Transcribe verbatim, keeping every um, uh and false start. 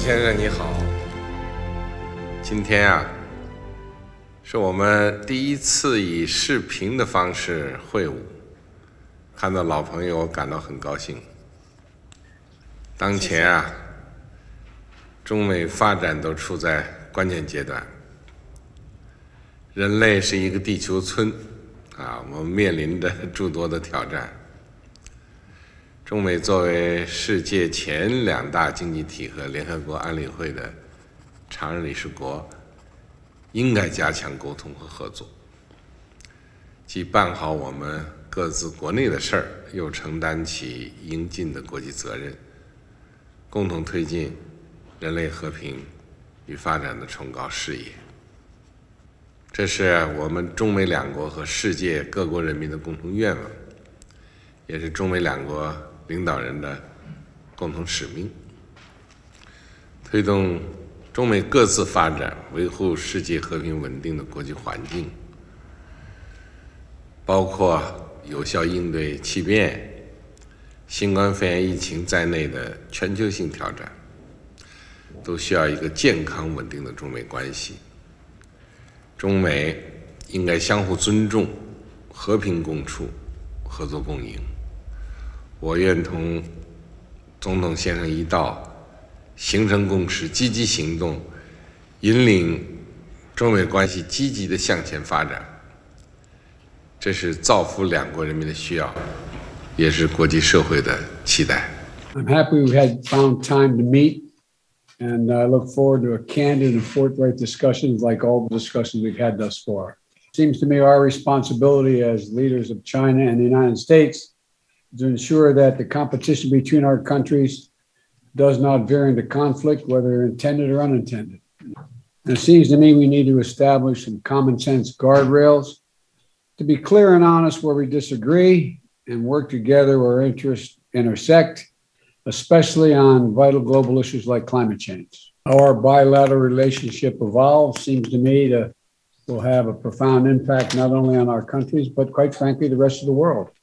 先生你好，今天啊，是我们第一次以视频的方式会晤，看到老朋友，我感到很高兴。当前啊，中美发展都处在关键阶段，人类是一个地球村啊，我们面临着诸多的挑战。中美作为世界前两大经济体和联合国安理会的常任理事国，应该加强沟通和合作，既办好我们各自国内的事儿，又承担起应尽的国际责任，共同推进人类和平与发展的崇高事业。这是我们中美两国和世界各国人民的共同愿望，也是中美两国领导人的共同使命，推动中美各自发展，维护世界和平稳定的国际环境，包括有效应对气变、新冠肺炎疫情在内的全球性挑战，都需要一个健康稳定的中美关系。中美应该相互尊重，和平共处，合作共赢。我愿同总统先生一道，形成共识，积极行动，引领中美关系积极地向前发展。这是造福两国人民的需要，也是国际社会的期待。 I'm happy we had found time to meet, and I look forward to a candid and forthright discussions like all the discussions we've had thus far. It seems to me our responsibility as leaders of China and the United States to ensure that the competition between our countries does not veer into conflict, whether intended or unintended. And it seems to me we need to establish some common sense guardrails to be clear and honest where we disagree and work together where interests intersect, especially on vital global issues like climate change. How our bilateral relationship evolves seems to me to will have a profound impact not only on our countries, but quite frankly, the rest of the world.